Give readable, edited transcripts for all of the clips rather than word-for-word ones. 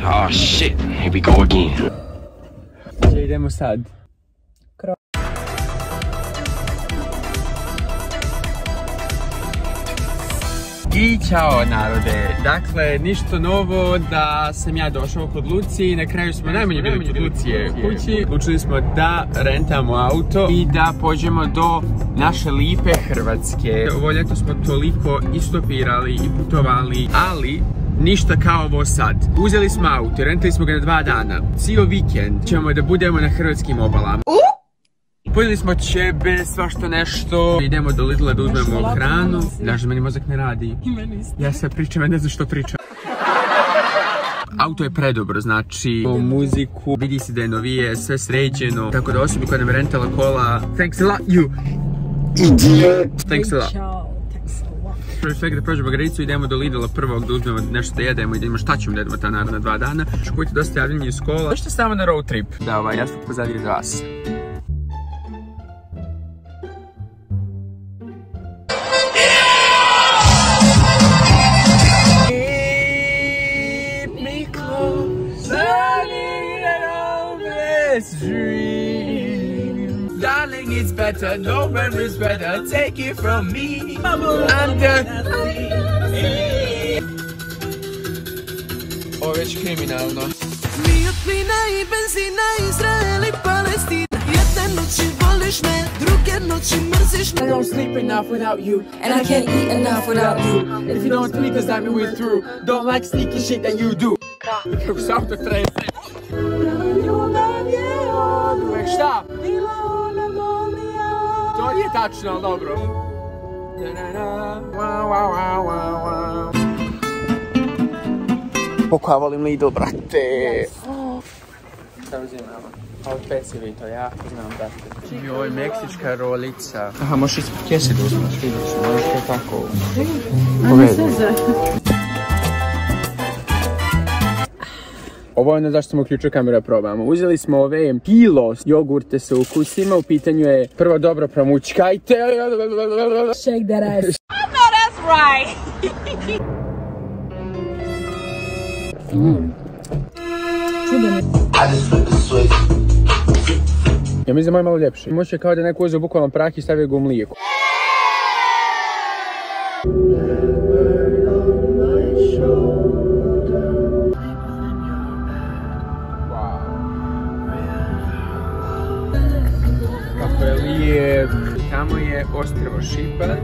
Oh shit, here we go again. Gdje idemo sad? I ćao narode, dakle ništa novo da sam ja došao kod Lucije i na kraju smo najmanje bili kod Lucije kući. Učili smo da rentamo auto i da pođemo do naše lipe Hrvatske. Ovo ljeto smo toliko istopirali i putovali, ali ništa kao ovo sad. Uzeli smo auto, rentali smo ga na 2 dana. Cijel vikend ćemo da budemo na hrvatskim obalama. Pojeli smo ćebe, svašta nešto. Idemo do Lidla da uzmemo hranu. Znaš da meni mozak ne radi. Ja sve pričam, ja ne znam što pričam. Auto je predobro, znači po muziku, vidi se da je novije, sve sređeno. Tako da osobi koja nam je rentala kola, thanks a lot you idiot. Thanks a lot. Prvi svega da prođemo granicu, idemo do Lidla prvog da uzmemo nešto da jedemo i da imamo šta ćemo da jedemo ta naravna 2 dana. Čekujte dosta javljanja iz kola. Nešto samo na road trip. Da, ovaj jasno pozadnji za vas. Dream. Darling, it's better, no memories better. Take it from me. Ovo je već kriminalno. Mi od plina i benzina, Izrael i Palestina. Jedne noći voliš me, druge noći mrziš me. I don't sleep enough without you, and I can't eat enough without you. If you don't tweak us, that mean we're through. Don't like sneaky shit that you do. Kako se auto trese. Šta? To nije tačno, ali dobro. Kako ja volim Lidl, brate. Šta uzimamo? Ovo pecivito, ja znam, brate. I ovo je meksička rolica. Aha, možeš ispod kese da uzmaš, vidiš, možeš to tako. Ovo je ono zašto smo uključili kameru da probamo. Uzeli smo ove kilo jogurte sa ukusima. U pitanju je prvo dobro promučkajte. Shake that ass. I know that's right. Ja mislim da je malo ljepše. Može kao da neko uzeo bukvalno prah i stavio ga u mlijeko. Tamo je ostrvo Šipan.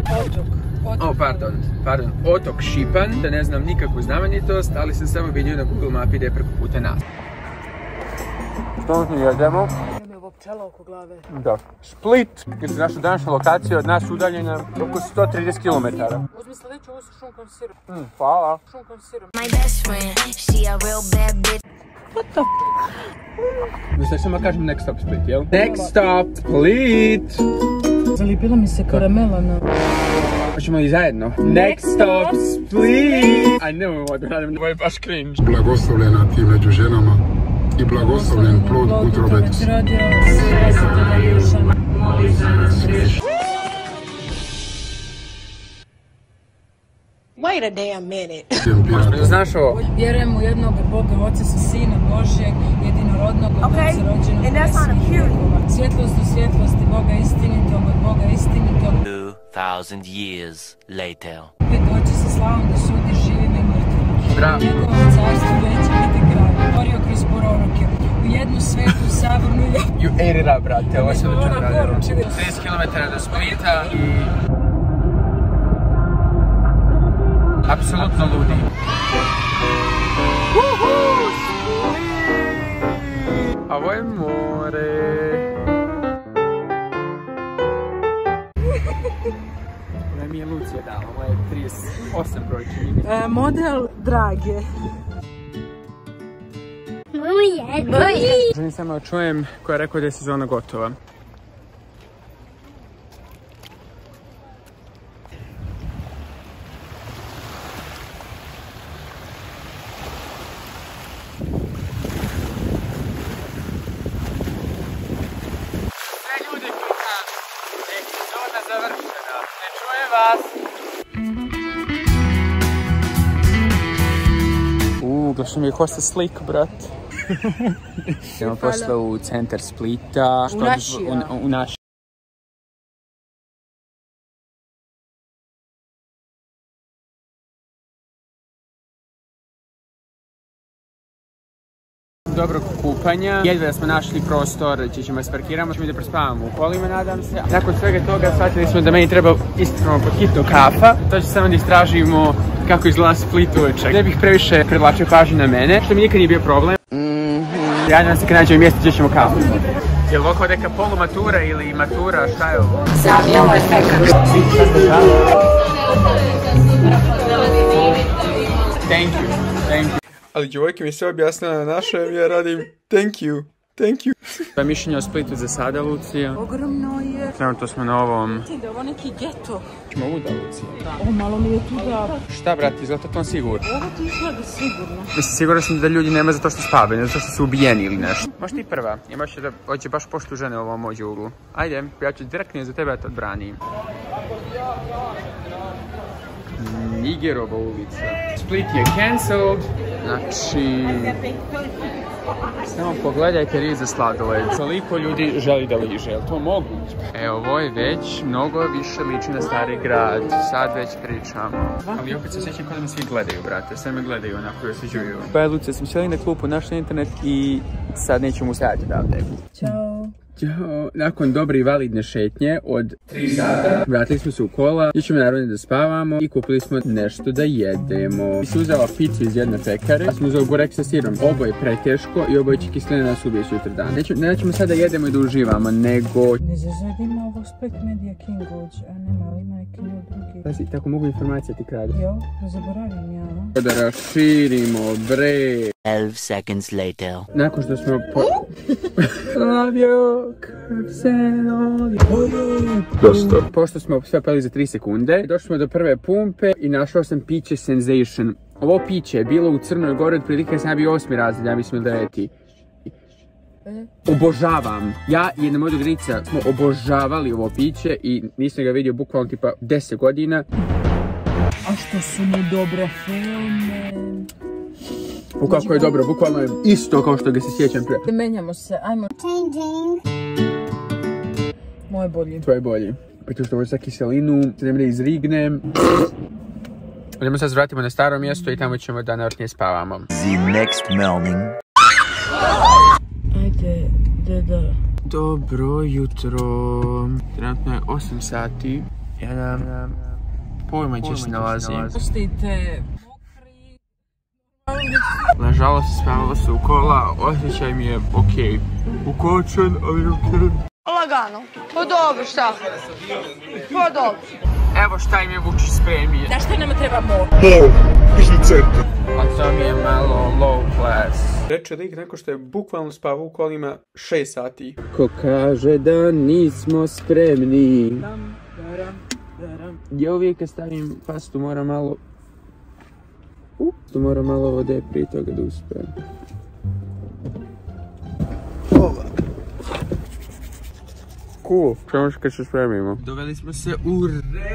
Otok Šipan. Da ne znam nikakvu znamenitost, ali sam samo vidio na Google mapi da je preko puta nas. Što mi jedemo? Imamo ovo pčela oko glave. Da. Split, jer je naša današnja lokacija od nas udaljena oko 130 km. Uzmi sljedeću, ovo su šunkom sirom. Hvala. Šunkom sirom. My best friend, she a real bad bitch. What the Mislim samo kažem next stop Split, jel? Next stop Split! Zalipila mi se karamela na... Hoćemo i zajedno. Next stop Split! Aj, nemoj ovo da radim, ovo je baš cringe. Blagoslovljena ti među ženama i blagoslovljen plod utrobe ti. Wait a damn minute. Znaš ovo? Vjerujem u jednog Boga, Oca sa Sina Božjeg, jedinorodnog od Otca rođenog Boga. Svjetlost u svjetlosti Boga istinitog, od Boga istinitog. 2000 years later. Opet doći sa slavom da sudi živim i mrtvim. Bravo. Njegovo carstvo neće biti kraj. Borio kroz proroke. U jednu svetu sabornu... You ate it up, brate. Ovo se dođe radilo. 30 km do Splita i... apsolutno ludi. Ovo je more. Ovo mi je Lucija dala, ovo je 38 broj čini. Model Drage. Želim samo čujem koja je rekao da je sezona gotova. Završena. Ne čujem vas. Došli mi je Kosta slik, brat. Idemo posle u centar Splita. U naši. Dobrog kupanja. Jedva da smo našli prostor, ćemo sparkiramo, ćemo da prespavamo u kolima, nadam se. Nakon svega toga shvatili smo da meni treba ispravno pod hitno kafa. To će samo da istražimo kako izgleda Split uveče. Ne bih previše privlačio pažnju na mene, što mi nikad nije bio problem. Javljam nam se kad nađemo mjesto gdje ćemo kafu. Je li ovo kao neka polumatura ili matura, šta je ovo? Sami, ovo je fekat. Thank you. Ali djevojke mi sve objasnila na našem, ja radim thank you. Pa mišljenje o Splitu za sada, Lucija? Ogromno je. Trenutno smo na ovom... Da je ovo neki geto. Ćemo ovuda, Lucija? O, malo mi je tu da... Šta, brati, izgleda to sigurno? Ovo ti izgleda sigurno. Mislim, sigurno sam da ljudi nema zato što spavaju, ne zato što su ubijeni ili nešto. Možeš ti prva, imaš da hoće baš poštu žene u ovom ođe uglu. Ajde, ja ću direktno za tebe da te odbranim. Nigerova ulica. Split je cancelled. Znači... Samo pogledajte riz za sladoled. Koliko ljudi želi da liže, je li to moguće? Evo, ovo je već mnogo više liči na stari grad. Sad već pričamo. Ali opet se osjećam kao da me svi gledaju, brate. Sve me gledaju onako i osjećuju. Pa Lucija, sam sjeli na klupu, našli internet i sad nećemo ustajati odavde. Ćao. Ćao. Nakon dobre i validne šetnje od 3 sata vratili smo se u kola, išćemo naravno da spavamo i kupili smo nešto da jedemo. Mi smo uzela picu iz jedne pekare, a smo uzeli burek sa sirom. Ovo je preteško i ovo će kiselina nas ubije sutra dan. Ne ćemo sada da jedemo i da uživamo, nego... Ne zazad ima ovo Split Media Kingoć, a nema li ima i kino drugi. Pazi, tako mogu informacije ti kradu. Jo, da zaboravim ja. Da raširimo, bre. 12 seconds later. Nakon što smo Dosta. Pošto smo sve pali za 3 sekunde, došli smo do prve pumpe i našao sam piće Sensation. Ovo piće je bilo u Crnoj Gori od prilike sam ja bio 8. razred, ja mislim 9. Obožavam. Ja i jedna moja drugarica smo obožavali ovo piće i nisam ga vidio bukvalno tipa 10 godina. A što su mi dobre filme? Kako je dobro, bukvalno je isto kao što ga se sjećam pre. Menjamo se, ajmo. Moje bolji. Tvoje bolji. Pa tu što može sa kiselinu, da ne izrigne. Idemo sad vratimo na staro mjesto i tamo ćemo da navrtnije spavamo. The next morning. Ajde, deda. Dobro jutro. Trenutno je 8 sati. Ja nam pojma će se nalazi. Pustite. Nažalost, spavalo se u kola, osjećaj mi je okej. Ukočen, ali okej. Lagano. Pa dobro, šta? Pa dobro. Evo šta im je Vučić spremio. Znaš šta nama treba more? A to mi je malo low class. Reče lik nakon što je bukvalno spavao u kolima 6 sati. Ko kaže da nismo spremni. Ja uvijek kad stavim pastu moram malo... Tu mora malo vode prije toga da uspijem. Cool. Čemu kad se spremimo? Doveli smo se u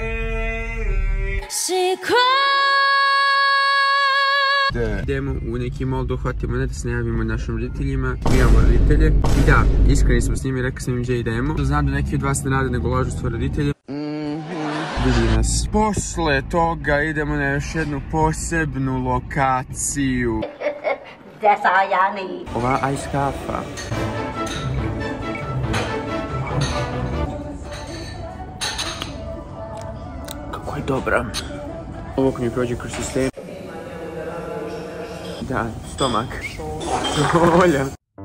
idemo u neki mall da uhvatimo, ne da se najavimo našim roditeljima. Mi imamo roditelje. I da, iskreni smo s njimi, rekao sam im gdje idemo. Znam da neki od vas ne rade nego lažu svoje roditelje. Vidi nas. Posle toga idemo na još jednu posebnu lokaciju. Ova ice kafa. Kako je dobra. Ovo ko mi prođe kroz sistem. Da, stomak. Volja.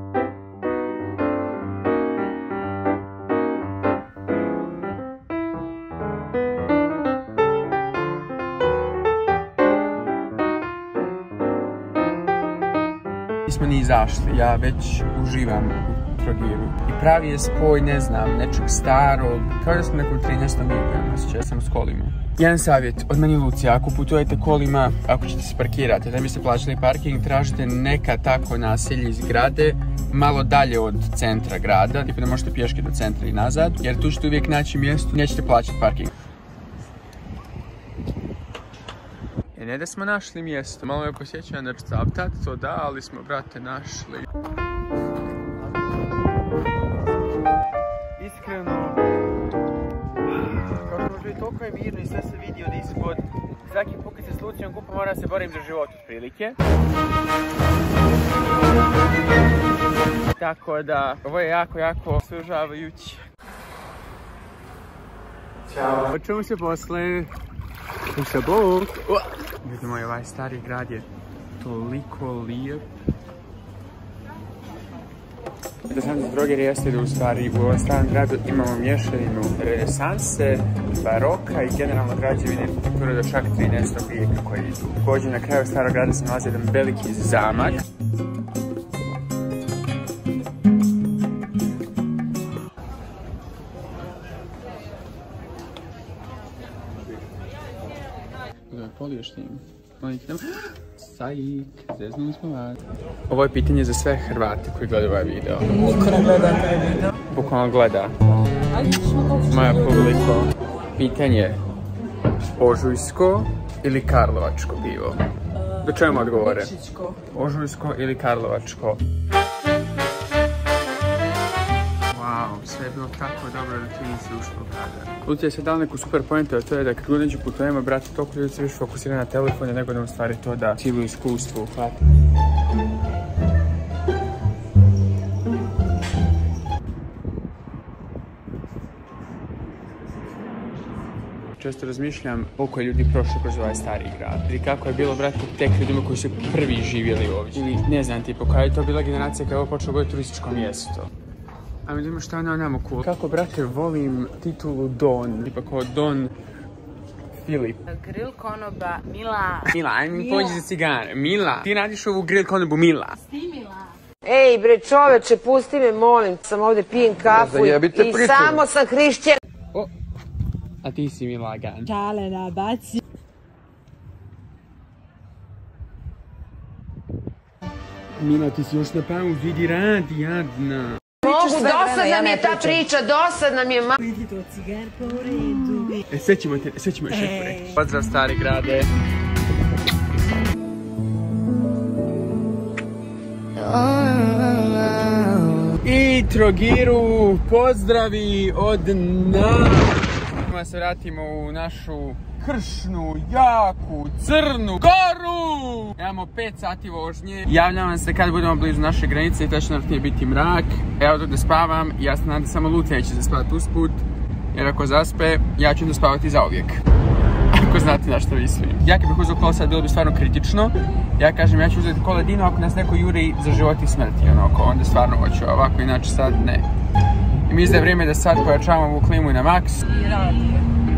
Nismo ni izašli, ja već uživam u Trogiru. I pravi je spoj, ne znam, nečeg starog, kao da sam nekom 13. vijeku, osjećaj, ja sam s kolima. Jedan savjet od meni Lucija, ako putujete kolima, ako ćete se parkirati, da biste plaćali parking, tražite neka tako naselje iz grade, malo dalje od centra grada, tipa da možete pješke do centra i nazad, jer tu ćete uvijek naći mjesto, nećete plaćati parking. I ne da smo našli mjesto, malo je posjećanja na Cavtat, to da, ali smo, brate, našli. Iskreno, kao što možda i toliko je mirno i sve se vidi od ispod. Svaki put kad se s Lucijom kupam, moram se borim za život otprilike. Tako da, ovo je jako sužavajuće. Ćao. Počemo se posle. Uša bok. Ljudi moji, ovaj stari grad je toliko lijep. Interesantno droger jeste da u stvari u ovom starom gradu imamo mješavinu renesanse, baroka i generalno građevine arhitekture do čak 13. vijeka koji idu. Također na kraju starog grada se nalazi jedan veliki zamak. Polio što im. Sajik, zeznuli smo vas. Ovo je pitanje za sve Hrvate koji gledaju ovaj video. Niko ne gleda taj video. Bukvalno gleda. Moja publiko. Pitanje. Ožujsko ili karlovačko pivo? Da čujemo odgovore. Ožujsko ili karlovačko? Wow, sve je bilo tako dobro da ti nisi ušlo u kadar. Lucija je sad dala neku super pointu, a to je da kad neđu putujemo, brate, toliko ljudi se više fokusira na telefone nego da u stvari to da cijelo iskustvo uhvati. Često razmišljam koliko je ljudi prošlo kroz ovaj stari grad. Ili kako je bilo, brate, tek ljudima koji su prvi živjeli ovdje. Ili ne znam, tipa, koja je to bila generacija kada je ovo počelo biti turističko mjesto. Ajme da ima šta je nama cool. Kako, brate, volim titulu Don. Tipa kao Don Filip. Grill konoba Mila. Mila, ajme mi pođi za cigare. Mila, ti radiš ovu grill konobu Mila. Mila. Ej bre čoveče, pusti me molim, sam ovdje pijem kafu i samo sam hrišćan. O, a ti si mi lagan. Čale nabaci. Mila, ti si još na pauzu, idi radi, jadna. Mogu, dosadna mi je ta priča, dosadna mi je ma... Vidi to cigar po redu. Sve ćemo još reći. Pozdrav stari grade. I Trogiru, pozdravi od nas. Da se vratimo u našu kršnu, jaku, crnu goru. Imamo 5 sati vožnje. Javljam vam se kad budemo blizu naše granice i to će naravno biti mrak. Evo dok da spavam, ja se nadam samo Lucija će zaspavati usput. Jer ako zaspe, ja ću da spavati zauvijek. Ako znate na što mislim. Ja kad bih uzeo kola sad bilo bi stvarno kritično. Ja kažem ja ću uzeti kola Dino ako nas neko juri za život i smrti. Onda stvarno hoću ovako, inače sad ne. I mislim da je vrijeme da sad pojačavamo ovu klimu na maks. I radi.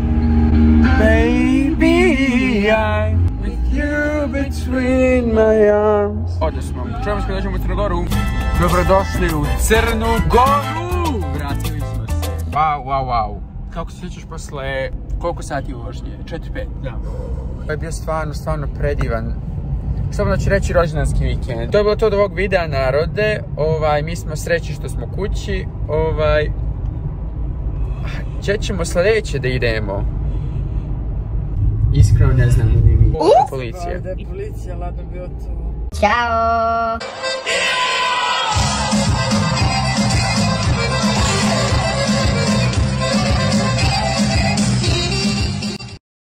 Baby, I'm with you between my arms. Ovdje smo. Čujemo se kad dođemo u Crnu Goru. Dobrodošli u Crnu Goru! Vratili smo se. Wow. Kako se sjećaš posle koliko sati vožnje? 4-5? Da. Ovo je bio stvarno predivan. Slobodno ću reći rođendanski vikend. To je bilo to od ovog videa, narode. Mi smo srećni što smo kući. Gdje ćemo sljedeće da idemo? Iskreno ne znam gdje mi. Policija. Da je policija, ladno bi otovo. Ćao!